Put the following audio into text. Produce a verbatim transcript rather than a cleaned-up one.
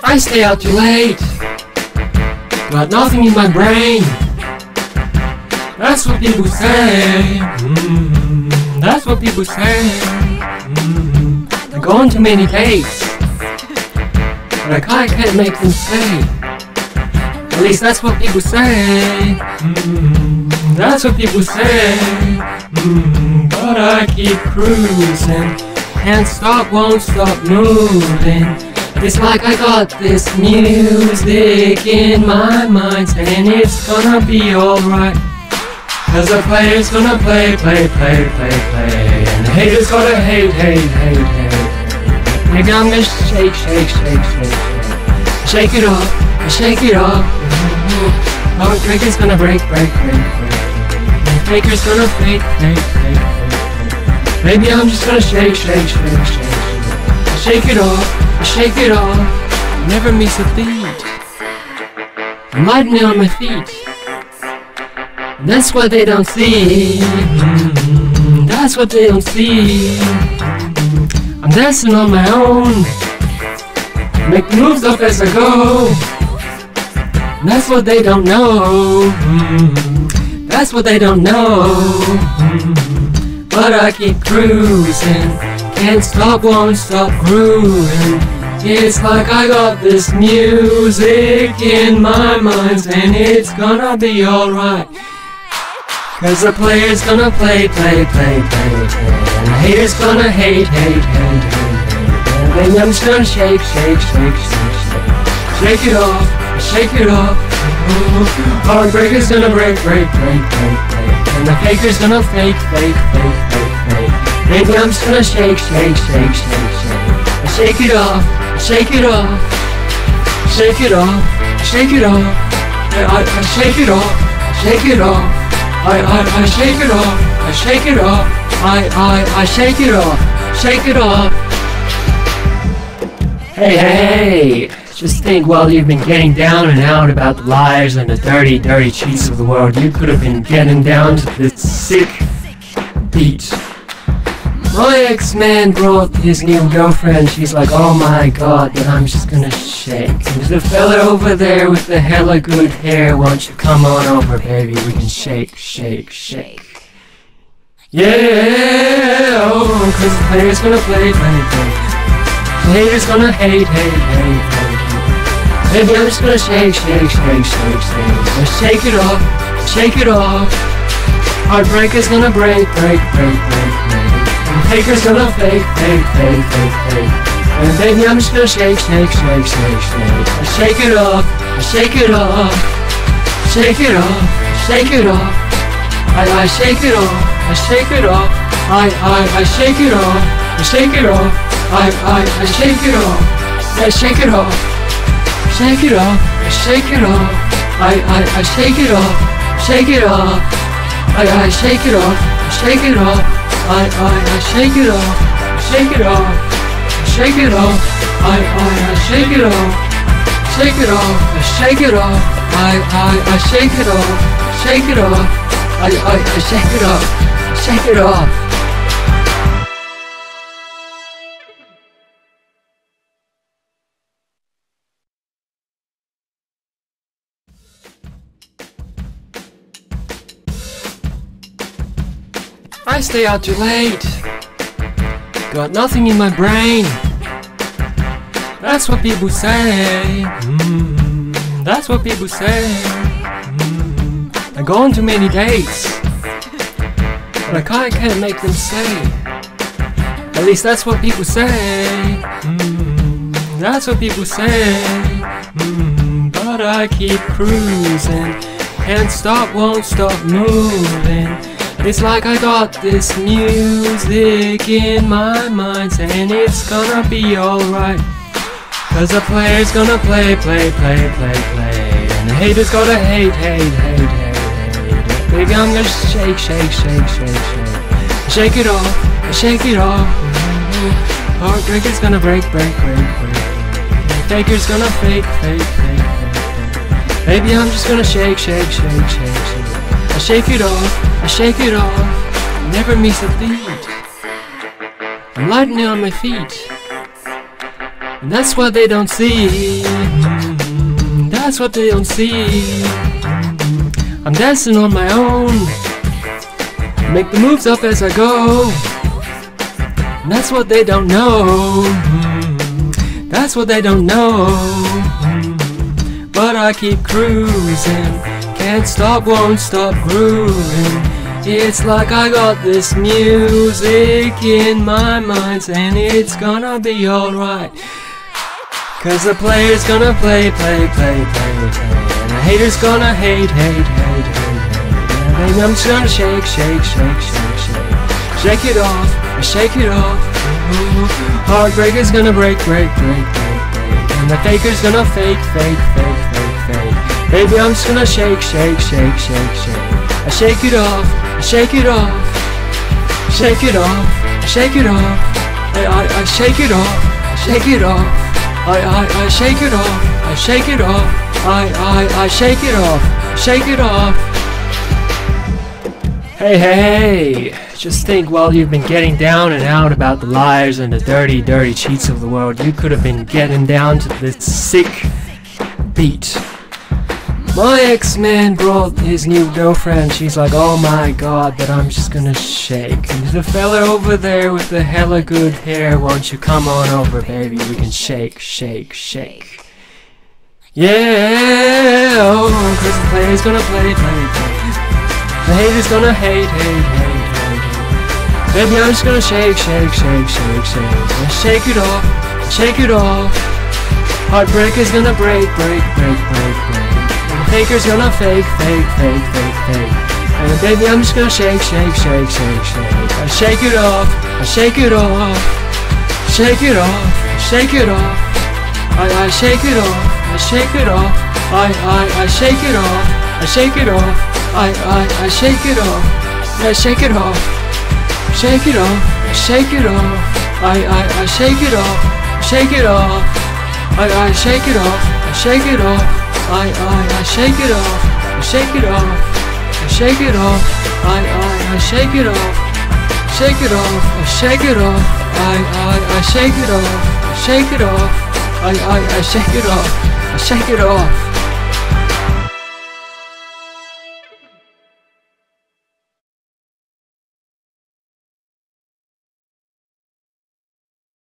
I stay out too late, got nothing in my brain. That's what people say. Mm-hmm. That's what people say. Mm-hmm. I go on too many dates, but I kinda can't make them stay. At least that's what people say. Mm-hmm. That's what people say. Mm-hmm. But I keep cruising, can't stop, won't stop moving. It's like I got this music in my mind saying it's gonna be alright. Cause the player's gonna play, play, play, play, play, and the haters gonna hate, hate, hate, hate. Maybe I'm gonna shake, shake, shake, shake, shake. Shake it off, shake it off. Heartbreaker's gonna break, break, break, break. And faker's gonna fake, fake, fake, fake. Maybe I'm just gonna shake, shake, shake, shake. Shake it off, shake it off. Never miss a beat. I'm lightning on my feet. And that's what they don't see. Mm-hmm. That's what they don't see. Mm-hmm. I'm dancing on my own, make moves up as I go. And that's what they don't know. Mm-hmm. That's what they don't know. Mm-hmm. But I keep cruising, can't stop, won't stop grooving. It's like I got this music in my mind saying it's gonna be alright. Cause the player's gonna play, play, play, play, play, and the hater's gonna hate, hate, hate, hate, hate. And baby, I'm just gonna shake, shake, shake, shake, shake. Shake it off, shake it off. Heartbreaker's gonna break, break, break, break, break. And the faker's gonna fake, fake, fake, fake, fake. Baby, I'm just gonna shake, shake, shake, shake, shake. Shake it off, shake it off. Shake it off, shake it off. I, I, I shake it off, shake it off. I, I, I shake it off, I shake it off, I, I, I shake it off, shake it off. Hey, hey, hey, just think while you've been getting down and out about the lies and the dirty, dirty cheats of the world, you could have been getting down to this sick beat. My ex-man brought his new girlfriend, she's like, oh my god, but I'm just gonna shake. And there's a fella over there with the hella good hair, why don't you come on over, baby, we can shake, shake, shake. Yeah, oh, cause the player's gonna play, play, play. The hater's gonna hate, hate, hate, hate. Baby, I'm just gonna shake, shake, shake, shake, shake. So shake it off, shake it off. Heartbreaker's gonna break, break, break, break, break. Faker's gonna fake, fake, fake, fake, fake. And baby, I'm just gonna shake, shake, shake, shake, shake. I shake it off, I shake it off. Shake it off, shake it off. I, I shake it off, I shake it off. I, I, I shake it off, I shake it off. I, I, I shake it off, I shake it off. Shake it off, I shake it off. I, I, I shake it off, shake it off. I, I shake it off, I shake it off. I, I, I shake it off, shake it off, shake it off, I, I, I shake it off, shake it off, I shake it off, I, I, I shake it off, shake it off, I, I, I shake it off, shake it off. I stay out too late, got nothing in my brain. That's what people say. Mm-hmm. That's what people say. Mm-hmm. I go on too many dates, but I kinda can't make them stay. At least that's what people say. Mm-hmm. That's what people say. Mm-hmm. But I keep cruising, can't stop, won't stop moving. It's like I got this music in my mind saying it's gonna be alright. Cause the player's gonna play, play, play, play, play, and the hater's gonna hate, hate, hate, hate, hate. Baby, I'm gonna shake, shake, shake, shake, shake. Shake it off, shake it off. Mm-hmm. Heartbreaker's gonna break, break, break, break. And faker's gonna fake, fake, fake, fake, fake. Baby, I'm just gonna shake, shake, shake, shake, shake. I shake it off, I shake it off, never miss a beat. I'm lightning on my feet. And that's what they don't see. Mm, that's what they don't see. Mm, I'm dancing on my own. Make the moves up as I go. And that's what they don't know. Mm, that's what they don't know. Mm, but I keep cruising. Can't stop, won't stop grooving. It's like I got this music in my mind saying it's gonna be alright. Cause the player's gonna play, play, play, play, play. And the hater's gonna hate, hate, hate, hate, hate. And baby, I'm just gonna shake, shake, shake, shake, shake. Shake it off, shake it off. Ooh. Heartbreaker's gonna break, break, break, break, break. And the faker's gonna fake, fake, fake, fake, fake. Baby, I'm just gonna shake, shake, shake, shake, shake. I shake it off, I shake it off. Shake it off, I shake it off. I, I, I shake it off, I shake it off. I, I, I shake it off, I shake it off. I, I, I shake it off, shake it off. Hey, hey, hey. Just think, while you've been getting down and out about the liars and the dirty, dirty cheats of the world, you could have been getting down to this sick beat. My ex-man brought his new girlfriend. She's like, oh my god, but I'm just gonna shake. And the fella over there with the hella good hair, won't you come on over, baby? We can shake, shake, shake. Yeah, oh, cause the player's gonna play, play, play. The hater's gonna hate, hate, hate, hate, hate. Baby, I'm just gonna shake, shake, shake, shake, shake. And shake it off, shake it off. Heartbreaker's gonna break, break, break, break, break. Faker's gonna fake, fake, fake, fake, fake. And baby, I'm just gonna shake, shake, shake, shake, shake. I shake it off, I shake it off. Shake it off, shake it off. I, I shake it off, I shake it off. I, I, I shake it off, I shake it off. I, I, I shake it off, I shake it off. Shake it off, I shake it off. I, I, I shake it off, shake it off. I, I shake it off, I shake it off. I, I, I shake it off, I shake it off, I shake it off, I, I, I shake it off, shake it off, I shake it off, I, I, I shake it off, I shake it off, I, I, I shake it off, I shake it off.